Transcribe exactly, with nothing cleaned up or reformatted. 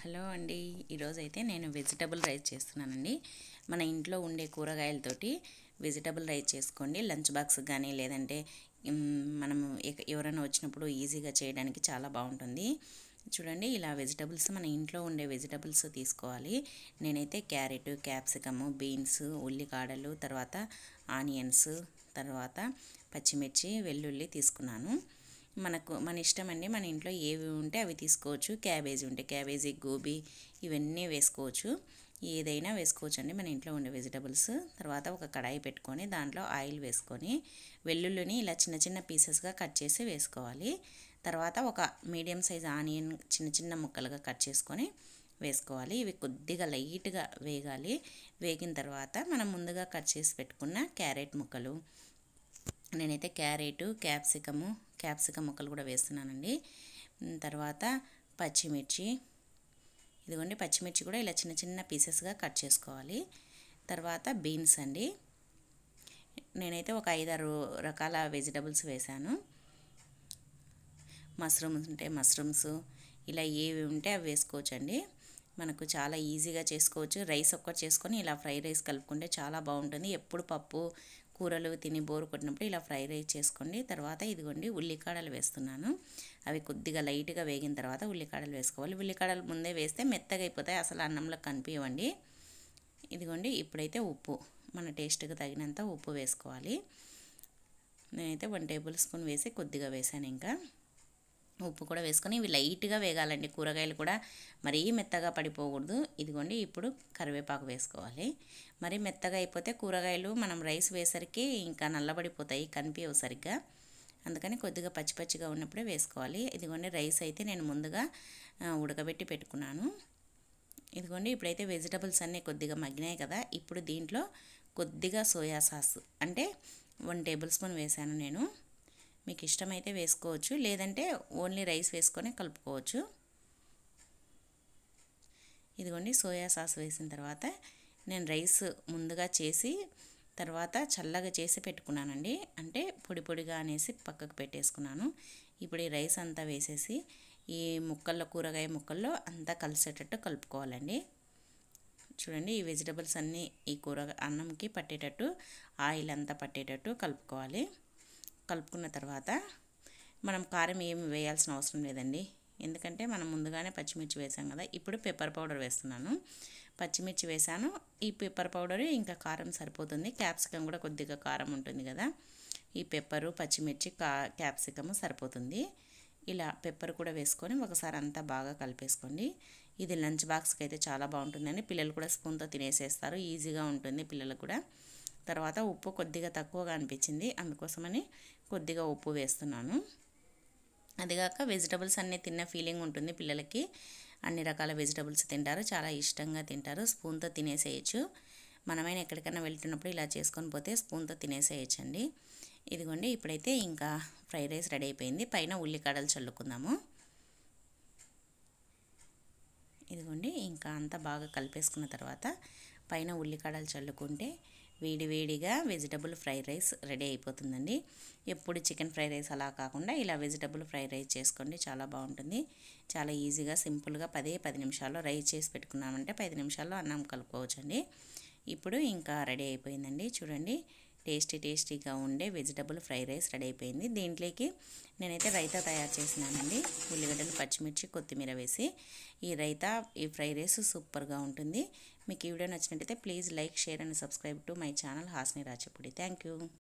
Hello అండి, ఈరోజైతే నేను వెజిటబుల్ రైస్ చేస్తున్నానండి. మన ఇంట్లో ఉండే కూరగాయలతోటి వెజిటబుల్ రైస్ చేసుకోండి. లంచ్ బాక్స్ కానీ లేదంటే మనం ఎవరైనా వచ్చినప్పుడు ఈజీగా చేయడానికి చాలా బాగుంటుంది. చూడండి, ఇలా వెజిటబుల్స్ మన ఇంట్లో ఉండే వెజిటబుల్స్ తీసుకోవాలి. నేనైతే క్యారెట్, క్యాప్సికము, బీన్స్, ఉల్లికాడలు, తర్వాత ఆనియన్స్, తర్వాత పచ్చిమిర్చి, వెల్లుల్లి తీసుకున్నాను. మనకు మన ఇష్టం అండి, మన ఇంట్లో ఏవి ఉంటే అవి తీసుకోవచ్చు. క్యాబేజీ ఉంటే క్యాబేజీ, గోబీ ఇవన్నీ వేసుకోవచ్చు. ఏదైనా వేసుకోవచ్చు అండి మన ఇంట్లో ఉండే వెజిటబుల్స్. తర్వాత ఒక కడాయి పెట్టుకొని దాంట్లో ఆయిల్ వేసుకొని వెల్లుల్లిని ఇలా చిన్న చిన్న పీసెస్గా కట్ చేసి వేసుకోవాలి. తర్వాత ఒక మీడియం సైజ్ ఆనియన్ చిన్న చిన్న ముక్కలుగా కట్ చేసుకొని వేసుకోవాలి. ఇవి కొద్దిగా లైట్గా వేగాలి. వేగిన తర్వాత మనం ముందుగా కట్ చేసి పెట్టుకున్న క్యారెట్ ముక్కలు, నేనైతే క్యారెట్, క్యాప్సికము క్యాప్సికమ్ ముక్కలు కూడా వేస్తున్నానండి. తర్వాత పచ్చిమిర్చి, ఇదిగోండి పచ్చిమిర్చి కూడా ఇలా చిన్న చిన్న పీసెస్గా కట్ చేసుకోవాలి. తర్వాత బీన్స్ అండి, నేనైతే ఒక ఐదారు రకాల వెజిటబుల్స్ వేశాను. మష్రూమ్స్ ఉంటే మష్రూమ్స్, ఇలా ఏవి ఉంటే అవి వేసుకోవచ్చండి. మనకు చాలా ఈజీగా చేసుకోవచ్చు. రైస్ ఒక్కటి చేసుకొని ఇలా ఫ్రై రైస్ కలుపుకుంటే చాలా బాగుంటుంది. ఎప్పుడు పప్పు కూరలు తిని బోరు కొట్టినప్పుడు ఇలా ఫ్రై రైస్ చేసుకోండి. తర్వాత ఇదిగోండి ఉల్లికాడలు వేస్తున్నాను. అవి కొద్దిగా లైట్గా వేగిన తర్వాత ఉల్లికాడలు వేసుకోవాలి. ఉల్లికాడలు ముందే వేస్తే మెత్తగా అయిపోతాయి, అసలు అన్నంలో కనిపించవండి. ఇదిగోండి, ఇప్పుడైతే ఉప్పు మన టేస్ట్కి తగినంత ఉప్పు వేసుకోవాలి. నేనైతే వన్ టేబుల్ స్పూన్ వేసి కొద్దిగా వేసాను. ఇంకా ఉప్పు కూడా వేసుకొని ఇవి లైట్గా వేగాలండి. కూరగాయలు కూడా మరీ మెత్తగా పడిపోకూడదు. ఇదిగోండి, ఇప్పుడు కరివేపాకు వేసుకోవాలి. మరీ మెత్తగా అయిపోతే కూరగాయలు మనం రైస్ వేసరికి ఇంకా నల్లబడిపోతాయి, కనిపించవు సరిగ్గా. అందుకని కొద్దిగా పచ్చి పచ్చిగా ఉన్నప్పుడే వేసుకోవాలి. ఇదిగోండి, రైస్ అయితే నేను ముందుగా ఉడకబెట్టి పెట్టుకున్నాను. ఇదిగోండి, ఇప్పుడైతే వెజిటబుల్స్ అన్నీ కొద్దిగా మగ్గినాయి కదా. ఇప్పుడు దీంట్లో కొద్దిగా సోయా సాస్ అంటే వన్ టేబుల్ స్పూన్ వేసాను నేను. మీకు ఇష్టమైతే వేసుకోవచ్చు, లేదంటే ఓన్లీ రైస్ వేసుకొని కలుపుకోవచ్చు. ఇదిగోండి, సోయా సాస్ వేసిన తర్వాత నేను రైస్ ముందుగా చేసి తర్వాత చల్లగా చేసి పెట్టుకున్నానండి. అంటే పొడి పొడిగా అనేసి పక్కకు పెట్టేసుకున్నాను. ఇప్పుడు ఈ రైస్ అంతా వేసేసి ఈ ముక్కల్లో కూరగాయ ముక్కల్లో అంతా కలిసేటట్టు కలుపుకోవాలండి. చూడండి, ఈ వెజిటబుల్స్ అన్నీ ఈ కూర అన్నంకి పట్టేటట్టు ఆయిల్ అంతా పట్టేటట్టు కలుపుకోవాలి. కలుపుకున్న తర్వాత మనం కారం ఏమి వేయాల్సిన అవసరం లేదండి, ఎందుకంటే మనం ముందుగానే పచ్చిమిర్చి వేసాం కదా. ఇప్పుడు పెప్పర్ పౌడర్ వేస్తున్నాను. పచ్చిమిర్చి వేసాను, ఈ పెప్పర్ పౌడర్ ఇంకా కారం సరిపోతుంది. క్యాప్సికమ్ కూడా కొద్దిగా కారం ఉంటుంది కదా. ఈ పెప్పరు, పచ్చిమిర్చి, కా క్యాప్సికమ్ సరిపోతుంది. ఇలా పెప్పర్ కూడా వేసుకొని ఒకసారి అంతా బాగా కలిపేసుకోండి. ఇది లంచ్ బాక్స్కి అయితే చాలా బాగుంటుందండి. పిల్లలు కూడా స్పూన్తో తినేసేస్తారు, ఈజీగా ఉంటుంది పిల్లలకు కూడా. తర్వాత ఉప్పు కొద్దిగా తక్కువగా అనిపించింది, అందుకోసమని కొద్దిగా ఉప్పు వేస్తున్నాను. అదిగాక వెజిటబుల్స్ అన్నీ తిన్న ఫీలింగ్ ఉంటుంది పిల్లలకి. అన్ని రకాల వెజిటబుల్స్ తింటారు, చాలా ఇష్టంగా తింటారు. స్పూన్తో తినేసేయచ్చు. మనమైనా ఎక్కడికైనా వెళ్తున్నప్పుడు ఇలా చేసుకొని పోతే స్పూన్తో తినేసేయచ్చు అండి. ఇదిగోండి, ఇప్పుడైతే ఇంకా ఫ్రైడ్ రైస్ రెడీ అయిపోయింది. పైన ఉల్లికాడలు చల్లుకుందాము. ఇదిగోండి, ఇంకా అంతా బాగా కలిపేసుకున్న తర్వాత పైన ఉల్లికాడలు చల్లుకుంటే వేడి వేడిగా వెజిటబుల్ ఫ్రైడ్ రైస్ రెడీ అయిపోతుందండి. ఎప్పుడు చికెన్ ఫ్రైడ్ రైస్ అలా కాకుండా ఇలా వెజిటబుల్ ఫ్రైడ్ రైస్ చేసుకోండి, చాలా బాగుంటుంది. చాలా ఈజీగా సింపుల్గా పదే పది నిమిషాల్లో రైస్ చేసి పెట్టుకున్నామంటే పది నిమిషాల్లో అన్నం కలుపుకోవచ్చండి. ఇప్పుడు ఇంకా రెడీ అయిపోయిందండి. చూడండి, టేస్టీ టేస్టీగా ఉండే వెజిటబుల్ ఫ్రైడ్ రైస్ రెడీ అయిపోయింది. దీంట్లోకి నేనైతే రైతా తయారు చేసినానండి. ఉల్లిగడ్డలు, పచ్చిమిర్చి, కొత్తిమీర వేసి ఈ రైతా ఈ ఫ్రైడ్ రైస్ సూపర్గా ఉంటుంది. మీకు ఈ వీడియో నచ్చినట్టయితే please like, share and subscribe to my channel Hasni Rachapudi. Thank you.